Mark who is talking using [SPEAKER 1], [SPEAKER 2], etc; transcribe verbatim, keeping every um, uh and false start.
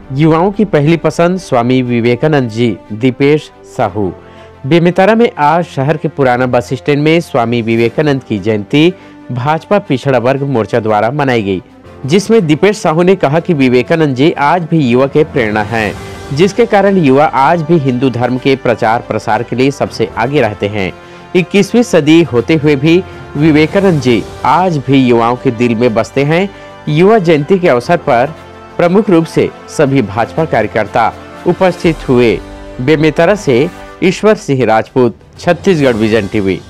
[SPEAKER 1] युवाओं की पहली पसंद स्वामी विवेकानंद जी। दीपेश साहू। बेमेतरा में आज शहर के पुराना बस स्टैंड में स्वामी विवेकानंद की जयंती भाजपा पिछड़ा वर्ग मोर्चा द्वारा मनाई गई, जिसमें दीपेश साहू ने कहा कि विवेकानंद जी आज भी युवा के प्रेरणा हैं, जिसके कारण युवा आज भी हिंदू धर्म के प्रचार प्रसार के लिए सबसे आगे रहते हैं। इक्कीसवीं सदी होते हुए भी विवेकानंद जी आज भी युवाओं के दिल में बसते हैं। युवा जयंती के अवसर पर प्रमुख रूप से सभी भाजपा कार्यकर्ता उपस्थित हुए। बेमेतरा से ईश्वर सिंह राजपूत, छत्तीसगढ़ विजन टीवी।